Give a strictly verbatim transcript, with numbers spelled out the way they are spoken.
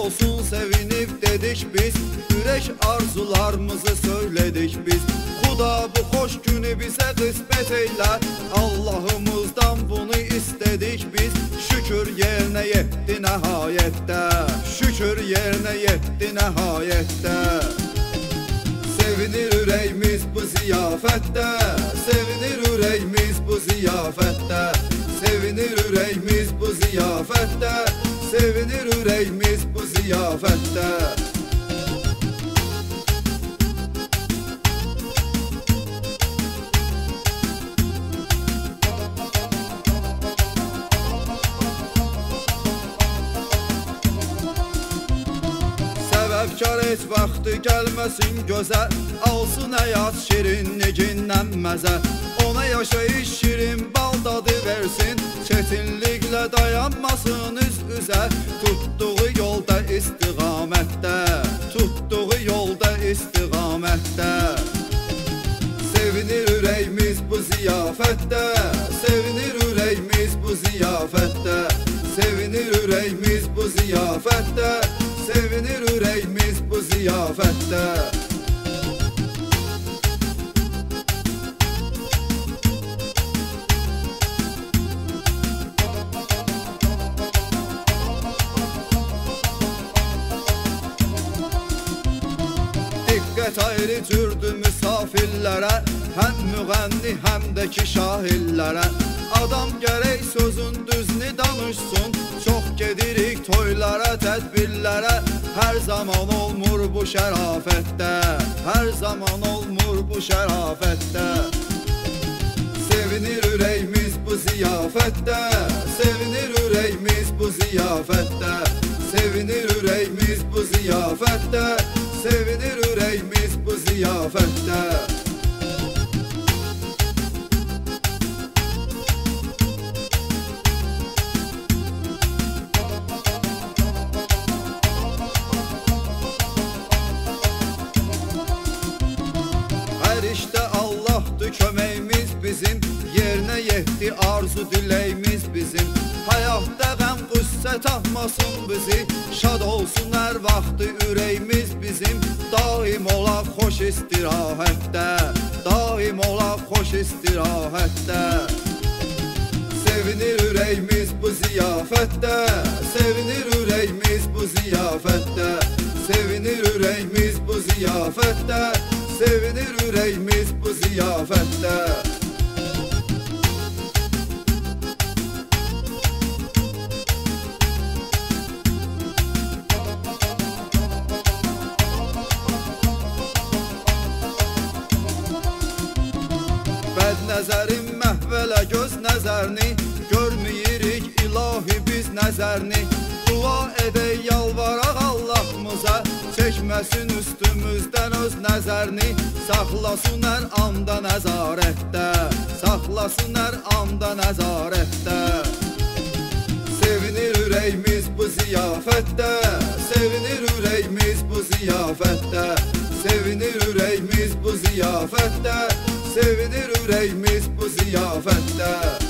olsun sevinip dedik biz, ürək arzularımızı söyledik biz. Xuda bu xoş günü bizə qismət eylə, Allahımızdan bunu istedik biz. Şükür yerinə yetdi nəhayətdə, şükür yerinə yetdi nəhayətdə. Sevinir ürəyimiz bu ziyafətdə, sevinir ürəyimiz bu ziyafətdə. Sevinir ürəyimiz bu ziyafətdə, sevinir ürəyimiz bu ziyafətdə. Səbəbkar heç vaxtı gəlməsin gözə, alsın həyat şirinligindən məzə. Ona yaşayış şirin bal dadı versin, çetinliklə dayanmasın üz üzə. Tutduğu yolda istiqamətdə, tutduğu yolda istiqamətdə. Sevinir ürəyimiz bu ziyafətdə, sevinir ürəyimiz bu ziyafətdə. Sevinir ürəyimiz bu ziyafətdə, sevinir ürəyimiz bu ziyafətdə. Diqqət ayrı cürdü misafirlərə, həm müğənni həm də ki şahillərə. Adam gərək sözün düzünü danışsın, çox gedirik toylara, tədbirlərə. Hər zaman olmur bu şərafətdə, hər zaman olmur bu şərafətdə. Sevinir ürəyimiz bu ziyafətdə, sevinir ürəyimiz bu ziyafətdə. Sevinir ürəyimiz bu ziyafətdə, sevinir ürəyimiz bu ziyafətdə. Hər işdə Allahdır köməyimiz bizim, yerinə yetdi arzu diləyimiz bizim. Həyatda qəm qüssə tapmasın bizi, şad olsun hər vaxtı ürəyimiz bizim. Daim olaq xoş istirahətdə, daim olaq xoş istirahətdə. Sevinir ürəyimiz bu ziyafətdə, sevinir ürəyimiz bu ziyafətdə. Sevinir ürəyimiz bu ziyafətdə, sevinir ürəyimiz bu ziyafətdə. Bəd nəzərin məhvələ göz nəzərini, görməyirik ilahi biz nəzərini. Dua edək yalvaraq Allahımıza, çəkməsin üstümüzdən öz nəzərini. Saxlasın hər anda nəzarətdə, saxlasın hər anda nəzarətdə. Sevinir ürəyimiz bu ziyafətdə, sevinir ürəyimiz bu ziyafətdə. Sevinir ürəyimiz bu ziyafətdə, sevinir ürəyimiz bu ziyafətdə.